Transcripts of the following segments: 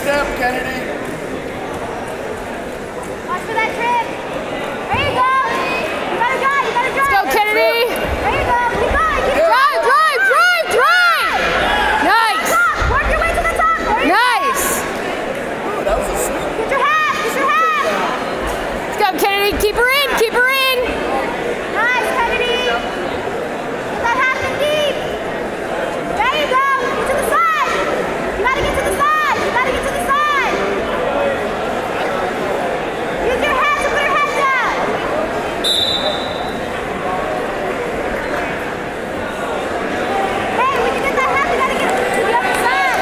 step, Kennedy. Watch for that trip. There you go. You gotta drive. You gotta drive. Let's go, Kennedy. There you go. Keep going. Keep going. Drive, drive, drive, drive. Nice. Work your way to the top. There you Nice. Ooh, that was a sweet. Get your hat. Get your hat. Let's go, Kennedy. Keep her in. Keep her in. Nice, Kennedy. Get that half in deep. There you go. Get to the side. You gotta get to the side. You gotta get to the side. Use your head to put your head down. Hey, when you get that half, you gotta get to the other side.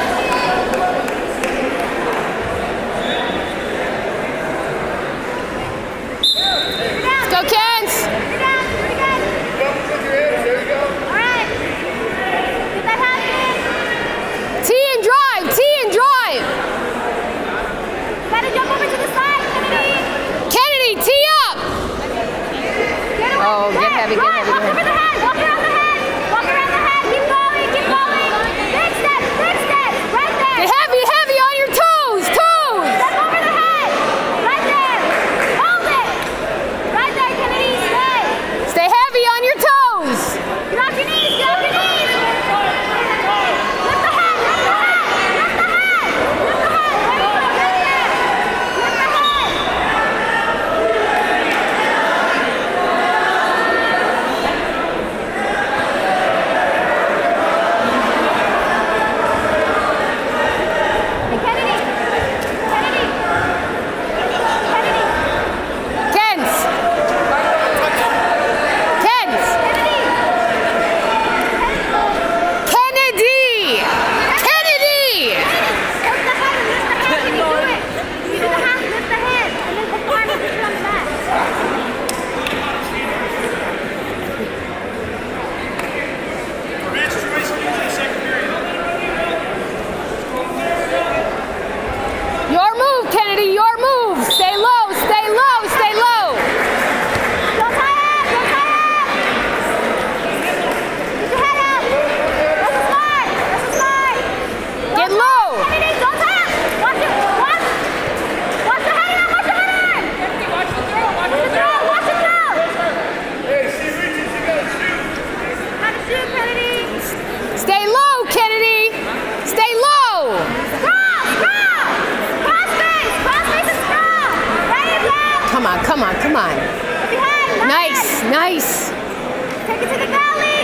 Let's go, Kens. You're down. Pretty good. With your hips, there you go. All right. Get that half in. Tee and drive. Tee and drive. You gotta jump over to the side, Kennedy. Kennedy, tee up. Get away. Oh, get heavy, get heavy, Walk get over the head. Walk around the head. Walk around the head. Keep going. Keep going. Big steps. Big steps. Right there. Get heavy, heavy on your toes. Toes. Step over the head. Right there. Hold it. Right there, Kennedy. Stay. Stay heavy on your toes. Get off your knees. Get off your knees. Lift the head. Lift the head. Lift the head. Lift the head. There you go. Right there. Lift the head. Hey, Kennedy. Kennedy. Kennedy. Kens. Kens. Kennedy. Kennedy. Kennedy. Lift the head and lift the head. Can you do it? You do the half, lift the head, and then before I put you on the back. Your move, Kennedy. Your move. Stay low. Stay low. Stay low. Don't tie up. Don't tie up. Get your head up. That's a smart. That's a smart. Get low. Kennedy, don't tie up. Watch it. Watch. Watch the head on. Watch the head on. Watch the throw. Watch the throw. Watch the throw. Hey, she reaches, you gotta shoot. How to shoot, Kennedy. Stay low, Kennedy. Stay low. Cross. Cross. Cross face. Cross face and scroll. There you go. Come on, come on, come on. Behind. Nice, nice. Take it to the belly.